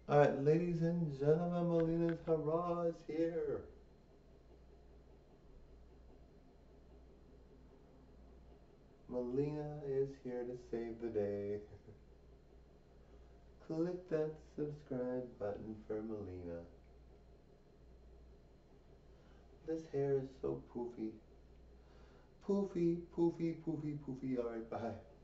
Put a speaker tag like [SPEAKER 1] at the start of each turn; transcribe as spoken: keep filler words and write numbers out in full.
[SPEAKER 1] Alright, ladies and gentlemen, Melina's Hurrah is here. Melina is here to save the day. Click that subscribe button for Melina. This hair is so poofy. Poofy, poofy, poofy, poofy. Alright, bye.